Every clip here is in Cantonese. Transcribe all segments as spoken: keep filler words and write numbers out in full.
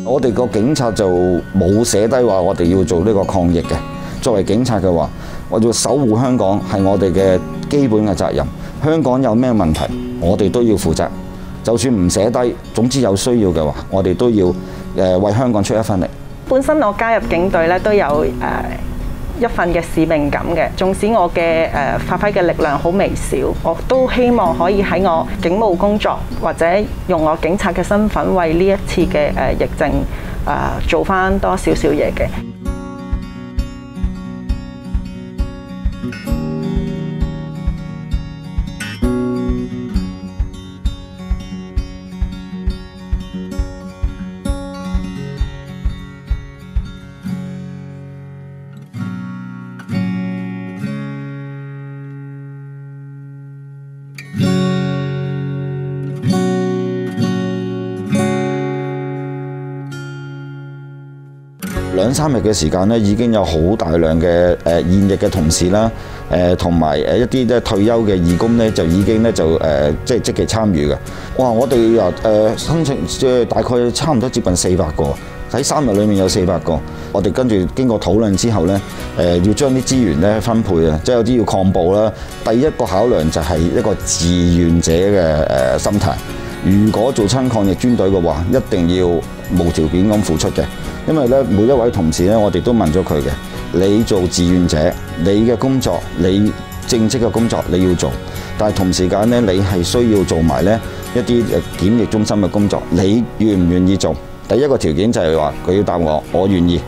我哋個警察就冇寫低話我哋要做呢個抗疫嘅。作為警察嘅話，我要守護香港係我哋嘅基本嘅責任。香港有咩問題，我哋都要負責。就算唔寫低，總之有需要嘅話，我哋都要誒為香港出一分力。 本身我加入警隊咧都有誒一份嘅使命感嘅，縱使我嘅誒發揮嘅力量好微小，我都希望可以喺我警務工作或者用我警察嘅身份為呢一次嘅誒疫症誒做返多少少嘢嘅。 兩三日嘅時間咧，已經有好大量嘅誒現役嘅同事啦，誒同埋誒一啲咧退休嘅義工咧，就已經咧就誒即係積極參與嘅。哇！我哋又誒申請即係大概差唔多接近四百個，喺三日裡面有四百個。我哋跟住經過討論之後咧，誒要將啲資源咧分配啊，即係有啲要抗暴啦。第一個考量就係一個志願者嘅誒心態。如果做親抗疫專隊嘅話，一定要無條件咁付出嘅。因為咧，每一位同事咧，我哋都問咗佢嘅，你做志願者，你嘅工作，你正職嘅工作你要做，但係同時間咧，你係需要做埋咧一啲誒檢疫中心嘅工作，你願唔願意做？第一個條件就係話佢要答我，我願意。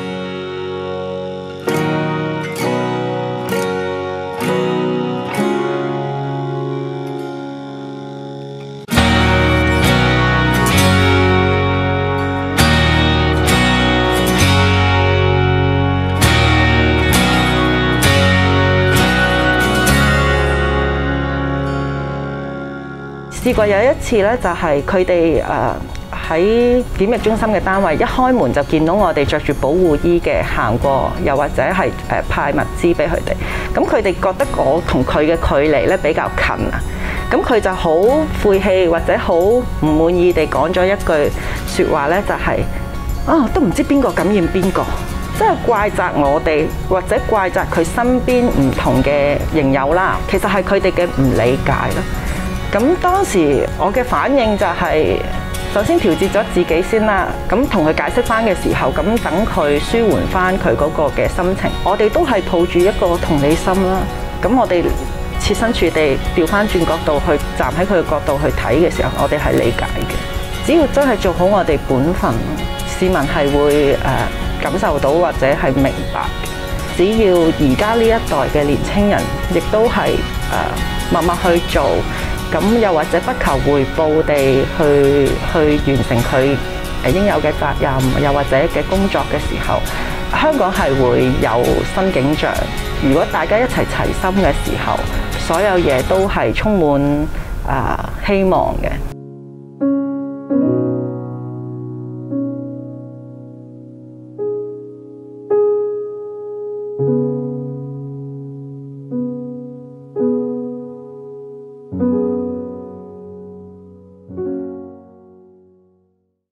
試過有一次咧，就係佢哋誒喺檢疫中心嘅單位一開門就見到我哋着住保護衣嘅行過，又或者係誒派物資俾佢哋。咁佢哋覺得我同佢嘅距離咧比較近啊，咁佢就好晦氣或者好唔滿意地講咗一句説話咧，就係啊都唔知邊個感染邊個，即係怪責我哋或者怪責佢身邊唔同嘅營友啦。其實係佢哋嘅唔理解咯。咁當時我嘅反應就係首先調節咗自己先啦，咁同佢解釋翻嘅時候，咁等佢舒緩翻佢嗰個嘅心情。我哋都係抱住一個同理心啦，咁我哋設身處地調翻轉角度去站喺佢嘅角度去睇嘅時候，我哋係理解嘅。只要真係做好我哋本分，市民係會誒、呃、感受到或者係明白。只要而家呢一代嘅年青人亦都係誒、呃、默默去做。咁又或者不求回報地去去完成佢誒應有嘅責任，又或者嘅工作嘅時候，香港係會有新景象。如果大家一齊齊心嘅時候，所有嘢都係充滿啊希望嘅。